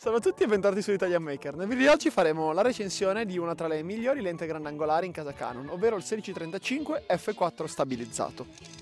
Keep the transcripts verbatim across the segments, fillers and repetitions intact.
Salve a tutti e bentornati su Italian Maker. Nel video di oggi faremo la recensione di una tra le migliori lenti grandangolari in casa Canon, ovvero il sedici trentacinque effe quattro stabilizzato.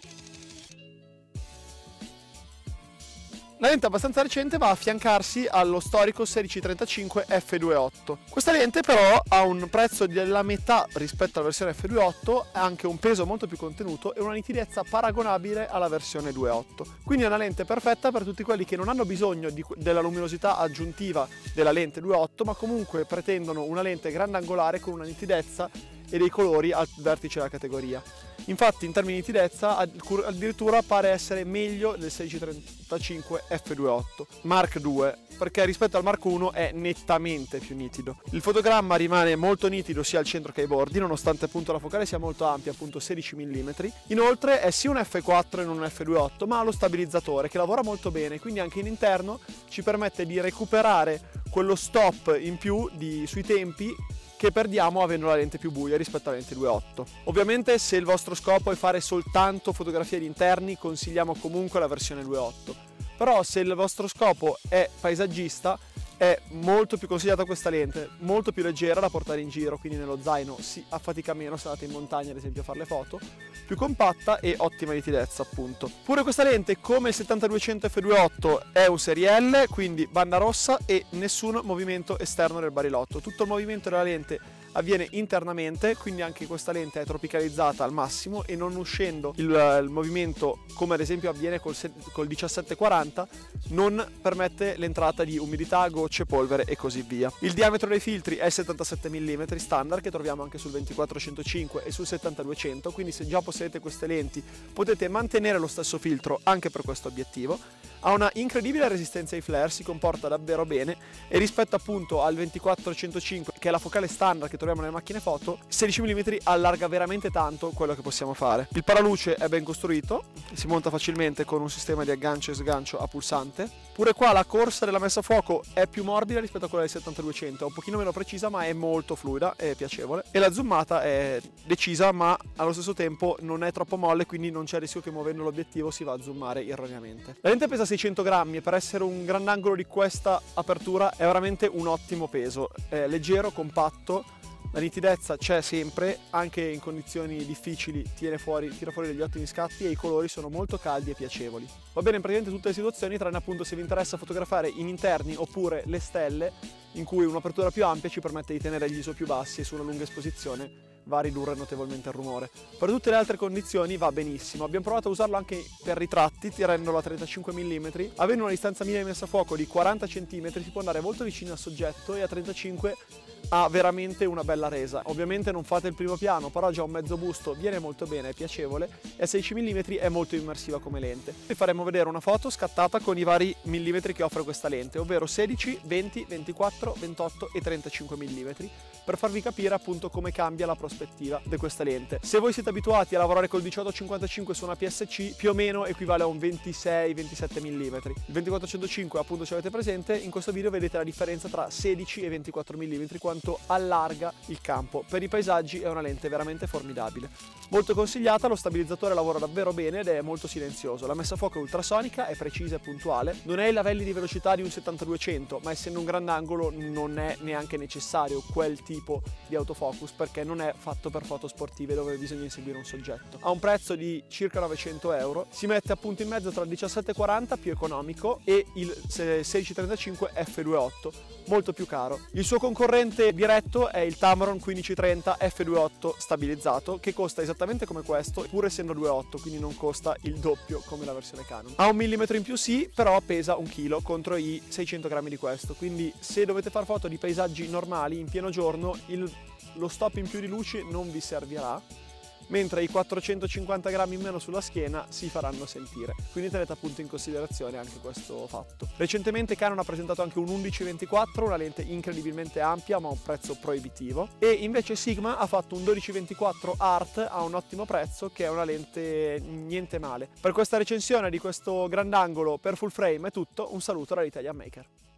La lente abbastanza recente va a affiancarsi allo storico sedici trentacinque effe due punto otto. Questa lente però ha un prezzo della metà rispetto alla versione effe due punto otto, ha anche un peso molto più contenuto e una nitidezza paragonabile alla versione due punto otto. Quindi è una lente perfetta per tutti quelli che non hanno bisogno di, della luminosità aggiuntiva della lente due punto otto, ma comunque pretendono una lente grandangolare con una nitidezza e dei colori al vertice della categoria. Infatti in termini di nitidezza addirittura pare essere meglio del sedici trentacinque effe due punto otto Mark due, perché rispetto al Mark uno è nettamente più nitido. Il fotogramma rimane molto nitido sia al centro che ai bordi, nonostante appunto la focale sia molto ampia, appunto sedici millimetri. Inoltre è sia un effe quattro e non un effe due punto otto, ma ha lo stabilizzatore che lavora molto bene, quindi anche in interno ci permette di recuperare quello stop in più di, sui tempi che perdiamo avendo la lente più buia rispetto alla lente due punto otto. Ovviamente se il vostro scopo è fare soltanto fotografie di interni, consigliamo comunque la versione due punto otto, però se il vostro scopo è paesaggista è molto più consigliata questa lente, molto più leggera da portare in giro, quindi nello zaino si affatica meno se andate in montagna ad esempio a fare le foto, più compatta e ottima nitidezza appunto. Pure questa lente, come il settantaduecento effe due punto otto, è un serie L, quindi banda rossa e nessun movimento esterno del barilotto. Tutto il movimento della lente avviene internamente, quindi anche questa lente è tropicalizzata al massimo e non uscendo il, il movimento come ad esempio avviene col, col diciassette quaranta, non permette l'entrata di umidità, gocce, polvere e così via. Il diametro dei filtri è settantasette millimetri standard, che troviamo anche sul ventiquattro centocinque e sul settantaduecento, quindi se già possedete queste lenti potete mantenere lo stesso filtro anche per questo obiettivo. Ha una incredibile resistenza ai flare, si comporta davvero bene e rispetto appunto al ventiquattro centocinque, che è la focale standard che troviamo nelle macchine foto, sedici millimetri allarga veramente tanto quello che possiamo fare. Il paraluce è ben costruito, si monta facilmente con un sistema di aggancio e sgancio a pulsante. Pure qua la corsa della messa a fuoco è più morbida rispetto a quella del settantaduecento, è un pochino meno precisa ma è molto fluida e piacevole, e la zoomata è decisa ma allo stesso tempo non è troppo molle, quindi non c'è il rischio che muovendo l'obiettivo si va a zoomare erroneamente. La lente pesa seicento grammi e per essere un grandangolo di questa apertura è veramente un ottimo peso, è leggero, compatto. La nitidezza c'è sempre, anche in condizioni difficili tiene fuori, tira fuori degli ottimi scatti e i colori sono molto caldi e piacevoli. Va bene in praticamente tutte le situazioni, tranne appunto se vi interessa fotografare in interni oppure le stelle, in cui un'apertura più ampia ci permette di tenere gli I S O più bassi e su una lunga esposizione va a ridurre notevolmente il rumore. Per tutte le altre condizioni va benissimo. Abbiamo provato a usarlo anche per ritratti, tirandolo a trentacinque millimetri. Avendo una distanza minima di messa a fuoco di quaranta centimetri si può andare molto vicino al soggetto e a trentacinque ha veramente una bella resa. Ovviamente non fate il primo piano, però già un mezzo busto viene molto bene, è piacevole, e a sedici millimetri è molto immersiva come lente. Vi faremo vedere una foto scattata con i vari millimetri che offre questa lente, ovvero sedici, venti, ventiquattro, ventotto e trentacinque millimetri, per farvi capire appunto come cambia la prospettiva di questa lente. Se voi siete abituati a lavorare col diciotto cinquantacinque su una P S C, più o meno equivale a un ventisei ventisette millimetri. Il ventiquattro centocinque, appunto, se avete presente, in questo video vedete la differenza tra sedici e ventiquattro millimetri, quanto allarga il campo. Per i paesaggi è una lente veramente formidabile. Molto consigliata, lo stabilizzatore lavora davvero bene ed è molto silenzioso. La messa a fuoco è ultrasonica, è precisa e puntuale. Non è ai livelli di velocità di un settantaduecento, ma essendo un grandangolo non è neanche necessario quel tipo di autofocus, perché non è fatto per foto sportive dove bisogna inseguire un soggetto. Ha un prezzo di circa novecento euro, si mette appunto in mezzo tra il diciassette quaranta più economico e il sedici trentacinque effe due punto otto, molto più caro. Il suo concorrente diretto è il Tamron quindici trenta effe due punto otto stabilizzato, che costa esattamente come questo, pur essendo due punto otto, quindi non costa il doppio come la versione Canon. Ha un millimetro in più sì, però pesa un chilo contro i seicento grammi di questo, quindi se dovete fare foto di paesaggi normali in pieno giorno il, lo stop in più di luce non vi servirà, mentre i quattrocentocinquanta grammi in meno sulla schiena si faranno sentire, quindi tenete appunto in considerazione anche questo fatto. Recentemente Canon ha presentato anche un undici ventiquattro, una lente incredibilmente ampia ma a un prezzo proibitivo, e invece Sigma ha fatto un dodici ventiquattro Art a un ottimo prezzo, che è una lente niente male. Per questa recensione di questo grandangolo per full frame è tutto, un saluto dall'Italian Maker.